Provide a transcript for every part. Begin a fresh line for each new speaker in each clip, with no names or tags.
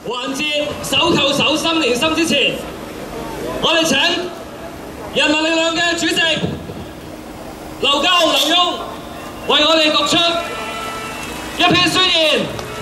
環節手扣手心連心之前，我哋請人民力量嘅主席劉家豪劉墉為我哋讀出一篇宣言。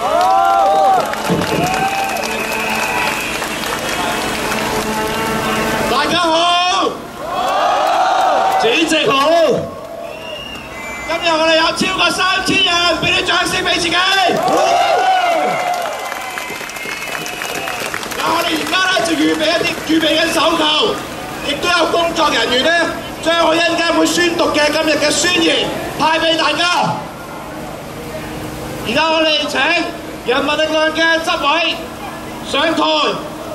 大家好，主席好。今日我哋有超過3000人，俾啲掌聲俾自己。我哋而家咧就預備緊手扣，亦都有工作人員咧將我一陣間會宣讀嘅今日嘅宣言派俾大家。而家我哋請人民力量嘅執委上台。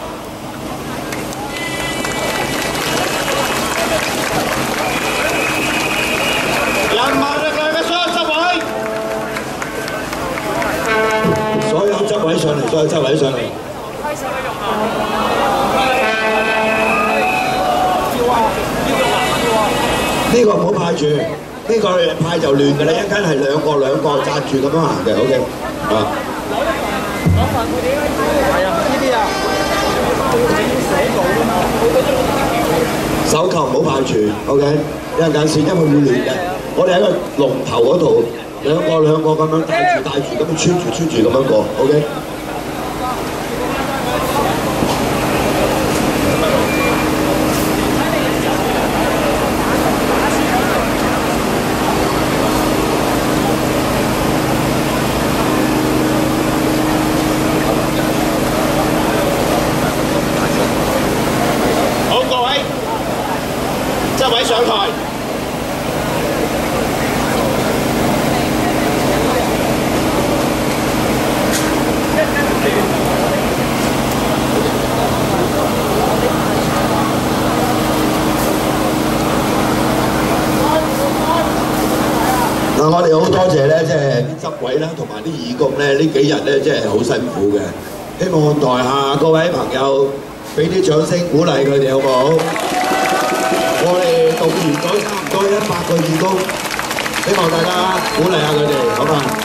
人民力量嘅所有執委，
所有執委上嚟，所有執委上嚟。呢個唔好派住，呢個派就亂㗎啦，一陣間係兩個紮住咁樣行嘅 ，OK 啊。係啊，呢啲啊，手扣唔好派住 ，OK， 一陣間先，因為會亂嘅。我哋喺個龍頭嗰度，兩個咁樣帶住咁樣穿住咁樣過 ，OK。
好，各位執委上台。
我哋好多謝咧，即係啲執委啦，同埋啲義工咧，呢幾日咧，即係好辛苦嘅。希望台下各位朋友俾啲掌聲鼓勵佢哋，好唔好？我哋動員咗差唔多100個義工，希望大家鼓勵下佢哋，好嘛？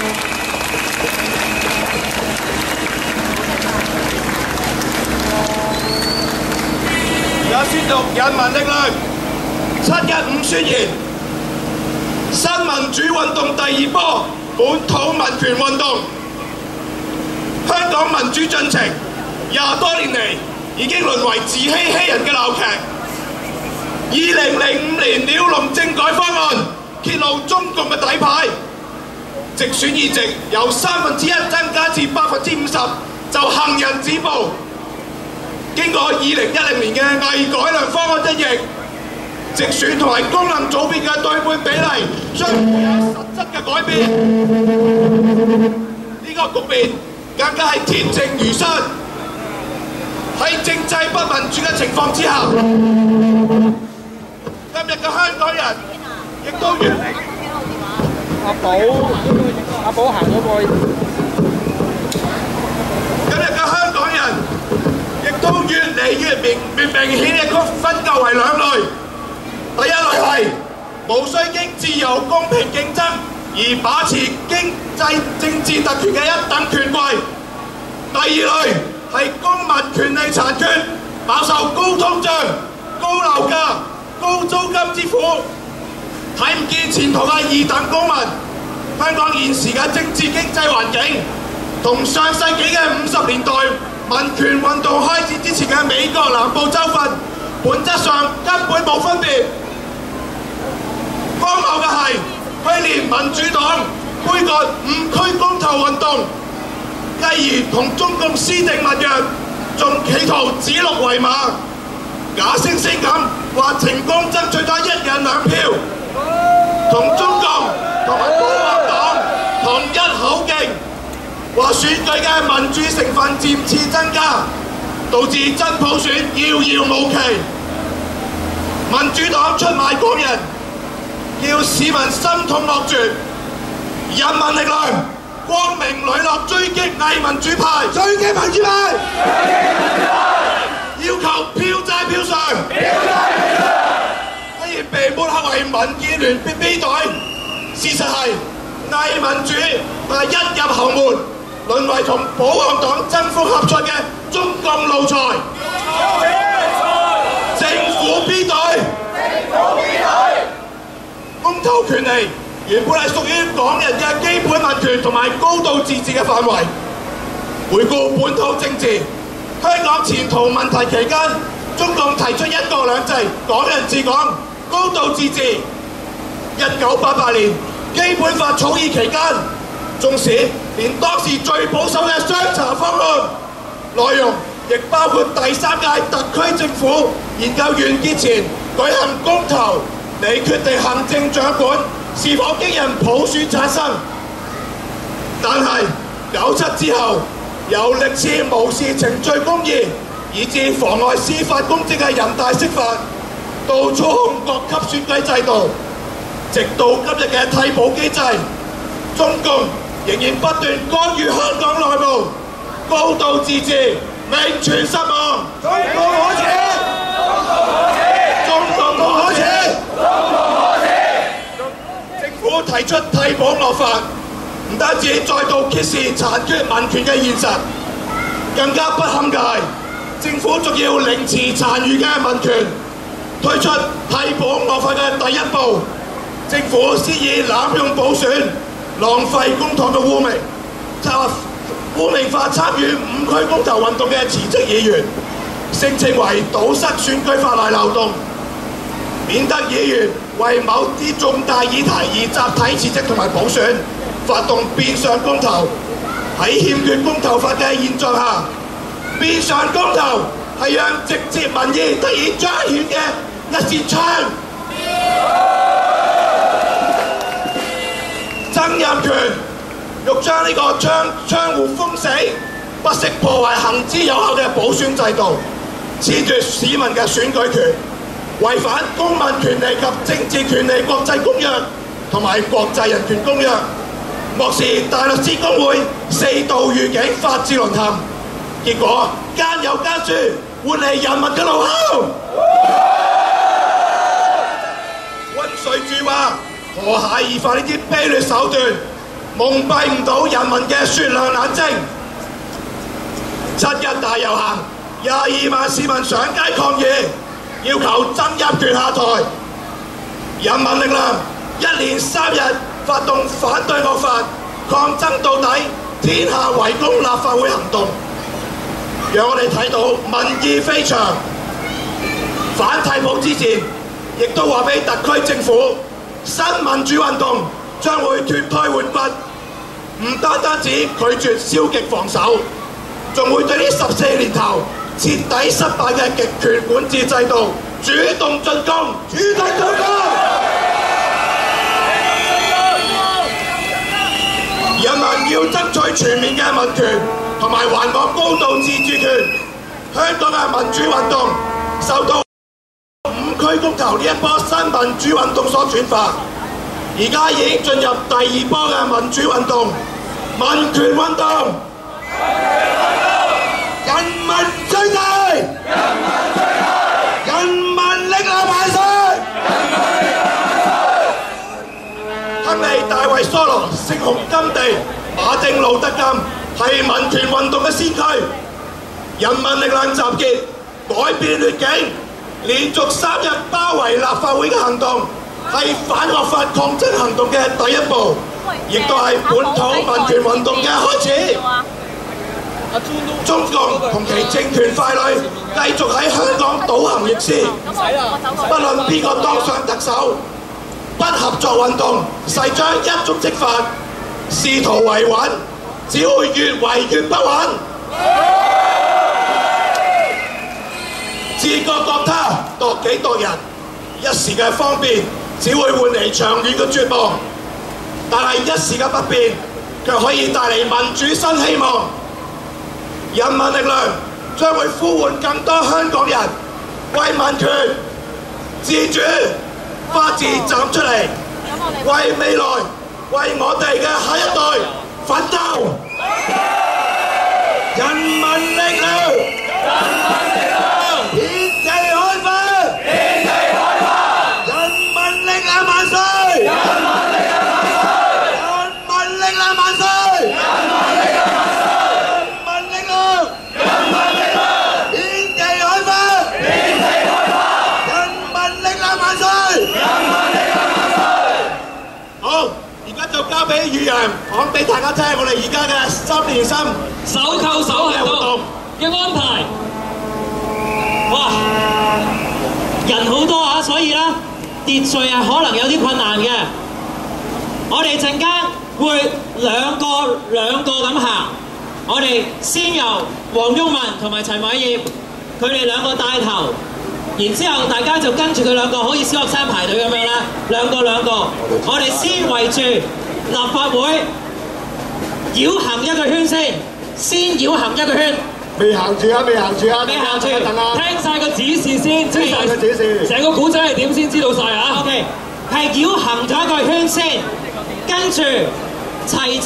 而家宣讀人民力量715宣言。新民主運動第2波本土民權運動，香港民主進程20多年嚟已經淪為自欺欺人嘅鬧劇。2005年鳥籠政改方案揭露中共嘅底牌，直選議席由1/3增加至50%，就行人止步。經過2010年嘅偽改良方案一役，直選同埋功能組別嘅對半比例將會有實質嘅改變。呢個局面更加係鐵證如山。喺政制不民主嘅情況之下，今日嘅香港人亦都越嚟阿寶行咗過去。今日嘅香港人亦都越嚟越明顯嘅分割為兩類。第一類係無需經自由公平競爭而把持經濟政治特權嘅一等權貴。第二類係公民權利殘缺，飽受高通脹、高樓價、高租金之苦，睇唔見前途嘅二等公民。香港現時嘅政治經濟環境同上世紀嘅50年代民權運動開始之前嘅美國南部州份本質上根本冇分別。荒謬嘅係，去年民主黨杯葛5區公投運動，繼而同中共私定密約，仲企圖指鹿為馬，假惺惺咁話成功爭取咗1人2票，同中共同埋保皇黨同一口徑，話選舉嘅民主成分漸次增加，導致真普選遙遙無期。民主黨出賣港人，叫市民心痛惡絕。人民力量光明磊落追擊偽民主派，追擊民主派，要求票債票償，不然被抹黑為民建聯必袋。事實係偽民主係一入後門淪為同保皇黨爭風呷菜嘅中共奴才。政府 B 隊，公投權利原本係屬於港人嘅基本民權同埋高度自治嘅範圍。回顧本土政治，香港前途問題期間，中共提出一國兩制、港人治港、高度自治。1988年基本法草擬期間，縱使連當時最保守嘅雙查方案內容，亦包括第三屆特區政府研究完結前舉行公投，嚟決定行政長官是否經人普選產生。但係97之後，由歷次無視程序公義，以致妨礙司法公正嘅人大釋法，到操控各級選舉制度，直到今日嘅替補機制，中共仍然不斷干預香港內部，高度自治名存實亡。中共可恥！中共可恥！政府提出替補惡法，唔單止再度揭示殘缺民權嘅現實，更加不堪嘅係政府仲要凌遲殘餘嘅民權，推出替補惡法嘅第一步。政府先以濫用補選、浪費公帑嘅污名化參與5區公投運動嘅辭職議員，聲稱為堵塞選舉法例漏洞，免得議員為某啲重大議題而集體辭職同埋補選，發動變相公投。喺欠缺公投法嘅現狀下，變相公投係讓直接民意得以彰顯嘅一扇窗。曾蔭權欲將呢個窗戶封死，不惜破壞行之有效嘅補選制度，褫奪市民嘅選舉權，違反《公民權利及政治權利國際公約》同埋《國際人權公約》，漠視大律師公會4度預警法治淪陷，結果奸有奸輸，換嚟人民嘅怒吼。溫水煮蛙，河蟹異化呢啲卑劣手段，蒙蔽唔到人民嘅雪亮眼睛。7日大遊行，22萬市民上街抗議，要求曾蔭權下台。人民力量1連3日發動反對惡法，抗爭到底，天下圍攻立法會行動，讓我哋睇到民意飛翔。反替補之前，亦都話俾特區政府，新民主運動將會脫胎換骨，唔單止拒絕消極防守，仲會對呢14年頭徹底失敗嘅極權管治制度主動進攻。人民要爭取全面嘅民權同埋還我高度自治權。香港嘅民主運動受到5區公投呢一波新民主運動所轉化，而家已經進入第2波嘅民主運動——民權運動。人民最大，人民力量萬歲！亨利大衛梭羅聖雄甘地、馬丁路德金係民權運動嘅先驅。人民力量集結，改變劣境，連續3日包圍立法會嘅行動，係反惡法抗爭行動嘅第一步，亦都係本土民權運動嘅開始。中共同其政權傀儡繼續喺香港倒行逆施，不論邊個當上特首，不合作運動誓將一觸即發，試圖維穩，只會越維越不穩。自覺度他，度己度人，一時嘅方便只會換嚟長遠嘅絕望，但係一時嘅不便卻可以帶嚟民主新希望。人民力量將會呼喚更多香港人為民權、自主、法治站出嚟，為未來、為我哋嘅下一代奮鬥。人民力量，遍地開花，人民力量萬歲！人民力量萬歲！ 俾宇陽講俾大家聽，我哋而家嘅3連3
手扣手行動嘅安排。哇！人好多啊，所以咧秩序係可能有啲困難嘅。我哋陣間會兩個咁行，我哋先由黃毓民同埋陳偉業佢哋兩個帶頭，然之後大家就跟住佢兩個，好似小學生排隊咁樣啦，兩個，我哋先圍住立法會繞行一個圈先繞行一個圈。
未行住啊！
等啊！聽晒個指示先，
聽晒個指示，
成個古仔係點先知道晒啊 ？OK， 係繞行咗一個圈先，跟住齊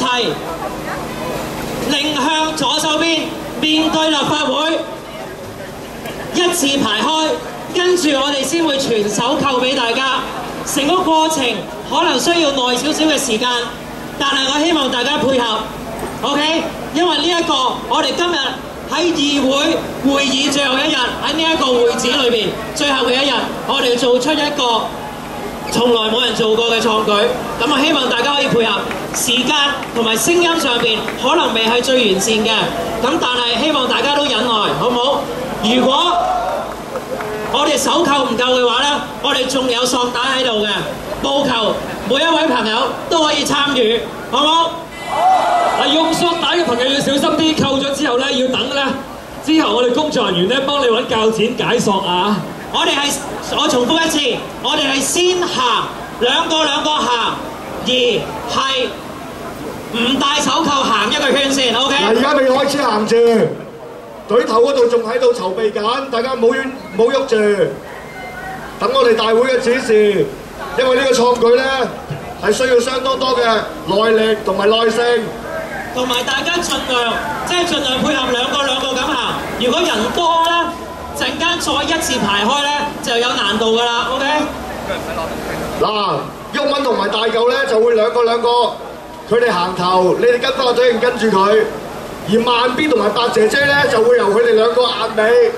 擰向左手邊，面對立法會，一字排開，跟住我哋先會傳手扣俾大家。成個過程可能需要耐少少嘅時間，但係我希望大家配合 ，OK？ 因為呢一個我哋今日喺議會會議最後一日，喺呢一個會展裏邊最後嘅一日，我哋做出一個從來冇人做過嘅創舉。咁我希望大家可以配合，時間同埋聲音上邊可能未係最完善嘅，咁但係希望大家都忍耐，好唔好？如果我哋手扣唔夠嘅話呢，我哋仲有索帶喺度嘅，務求每一位朋友都可以參與，好唔好？用索帶嘅朋友要小心啲，扣咗之後咧要等咧，之後我哋工作人員咧幫你揾鉸剪解索啊！我重複一次，我哋係先行兩個行，而係唔戴手扣行一個圈先 ，OK？
嗱，而家未開始行住，隊頭嗰度仲喺度籌備緊，大家唔好喐住，等我哋大會嘅指示，因為呢個創舉咧係需要相當多嘅耐力同埋耐性。
同埋大家盡量配合兩個咁行。如果人多咧，陣間再一字排開咧就有難度㗎啦。OK。
嗱，毓民同埋大嚿咧就會兩個，佢哋行頭，你哋跟翻個隊形跟住佢。而慢邊同埋白姐姐咧就會由佢哋兩個壓尾。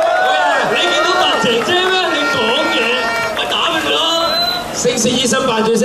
你見到白姐姐咩？你講嘢咪打俾佢咯。
聖士醫生扮住